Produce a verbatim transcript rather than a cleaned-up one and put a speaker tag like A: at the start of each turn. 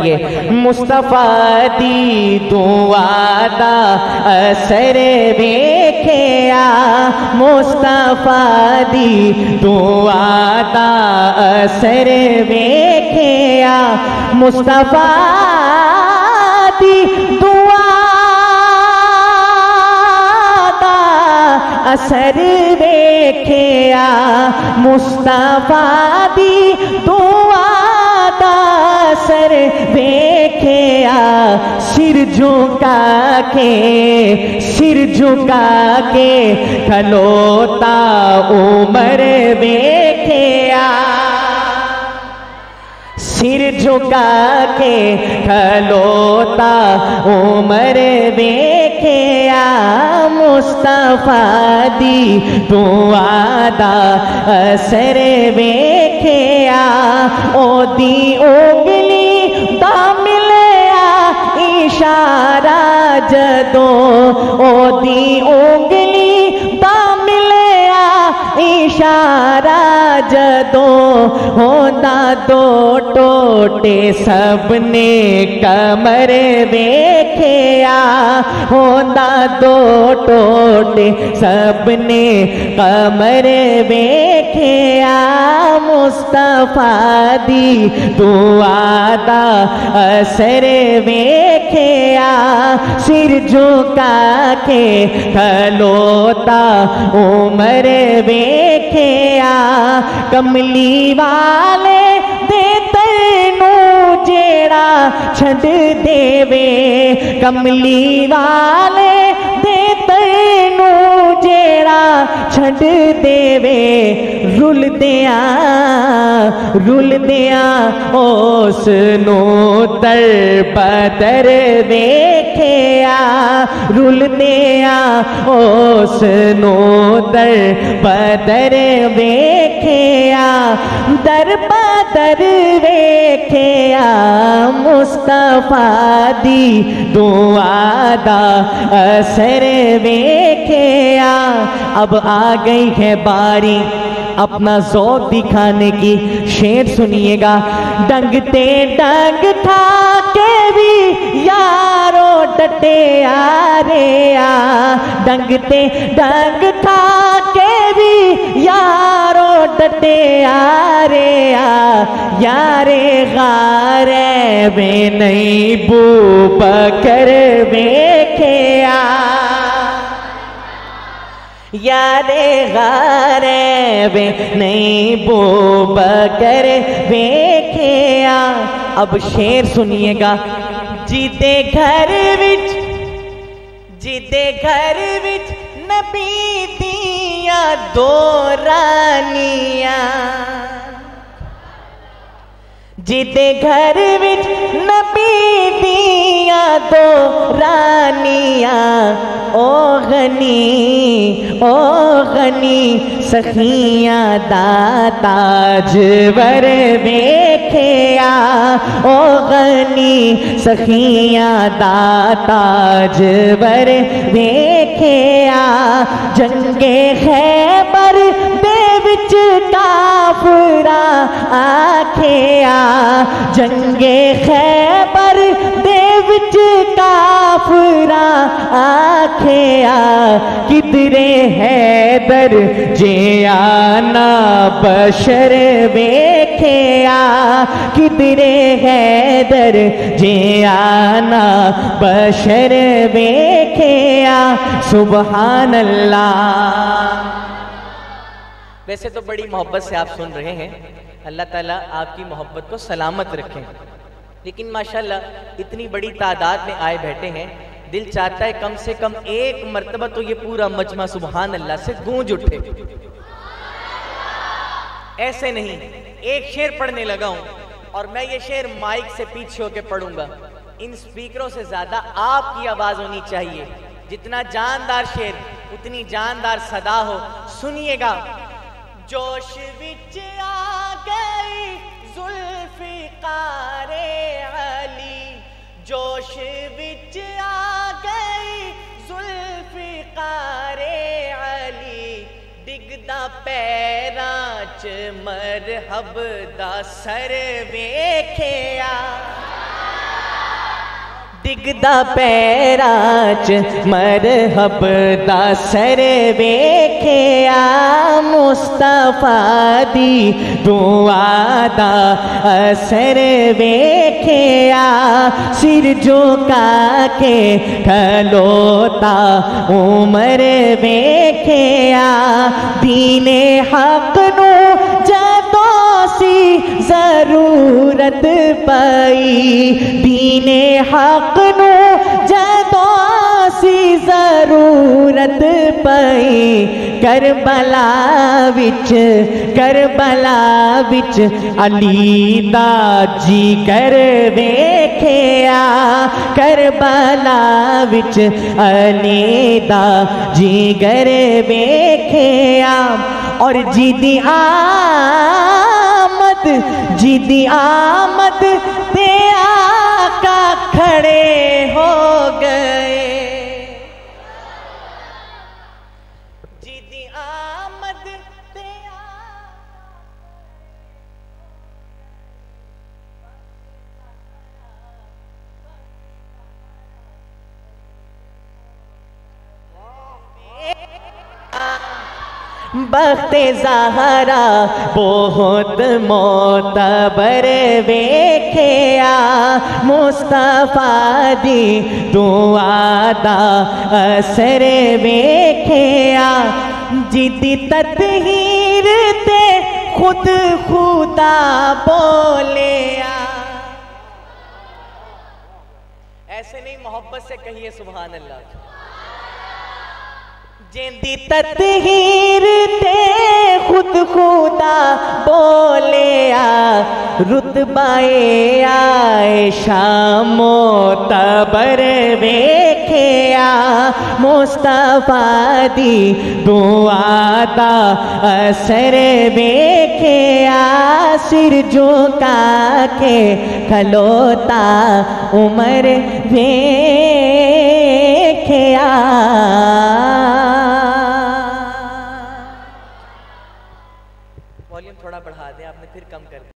A: पढ़िए। मुस्तफा दी दुआ दा असर वेखिया, मुस्तफा दी दुआ दा असर वेखिया, मुस्तफा दी दुआ दा असर वेखिया, मुस्तफा दी दुआ दा असर वेखिया। सिर झुका के सिर झुका के खलोता उमर वेखिया, सिर झुका के खलोता उमर वेखिया, मुस्तफा दी दुआ दा असर वेखिया। ओदी उंगली दा मिलिया इशारा जदों, ओदी उंगली दा मिलिया इशारा जदों, होंदा दो टोटे सबने कमर वेखिया, होंदा दो टोटे सबने कमर वेखिया, मुस्तफा दी दुआ दा असर वेखिया। सिर झुका के खलोता उमर वेखिया, कमली वाले दे तैनू जेड़ा छड़ देवे, कमली वाले दे तैनू जेड़ा छड़ देवे, रुल दिया रुल दिया उस नू दर बदर वेखिया, रुल दिया उस नू दर बदर वेखिया, दर बदर वेखिया, मुस्तफा दी दुआ दा असर वेखिया। अब आ गई है बारी अपना ज़ौक़ दिखाने की, शेर सुनिएगा। डंगते डंग था के भी यारो डटे आ रे आ, डंगते डंग था के भी यारो डटे आ रे आ, यारे गारे में नहीं बू बकर वेखिया, यारे गारे वे नहीं बो बकर वेखिया। अब शेर सुनिएगा। जिदे घर विच जिदे घर विच नबी दिया दो रानियां, जिदे घर विच नबी दिया दो रानियां, ओ गनी ओ गनी सखियां दाताज वर वेखिया, ओ गनी सखियां दाताज वर वेखिया। जंगे खैबर दे विच काफरा आखिया, जंगे खैबर दे विच काफरा आखिया, किधरे हैदर जे आना बशर वेखिया, किधरे हैदर जे आना बशर वेखिया। सुबहान अल्लाह। वैसे तो बड़ी मोहब्बत से आप सुन रहे हैं, अल्लाह ताला आपकी मोहब्बत को सलामत रखें, लेकिन माशाल्लाह इतनी बड़ी तादाद में आए बैठे हैं, दिल चाहता है कम से कम एक मर्तबा तो ये पूरा मजमा सुबहान अल्लाह से गूंज उठे। ऐसे नहीं, एक शेर पढ़ने लगा हूं और मैं ये शेर माइक से पीछे होके पढ़ूंगा। इन स्पीकरों से ज्यादा आपकी आवाज होनी चाहिए। जितना जानदार शेर उतनी जानदार सदा हो। सुनिएगा। जोश विच आ गई जुल्फ़िकारे अली, जोश विच आ गई जुल्फ़िकारे अली, डिगदा पैरां च मरहब दा सर वेखिया, डिगदा पैराच मरहब दा सर वेखिया मुस्तफा दी दुआ दा असर वेखिया सिर झुका के खलोता उमर वेखिया दीने हक नू जदों सी जरूरत पई दीने हक नू जदों सी जरूरत पई करबला विच करबला विच अली दा जिकर वेखिया करबला विच अली दा जिगर वेखिया और जिदी आमद जिदी आमद ते आका खड़े हो गए जिदी आमद ते बख्ते ज़हरा बहुत मोतबर वेखिया मुस्तफा दी दुआ दा असर वेखिया जिदी ततहीर ते खुद खुदा बोलिया। ऐसे नहीं, मोहब्बत से कहिए सुभान अल्लाह। जिंदी ततहीर ते खुद खुदा बोलिया रुतबाए आयशा मोतबर वेखिया मुस्तफा दी दुआ दा असर वेखिया सिर झुका के खलोता उमर वेखिया।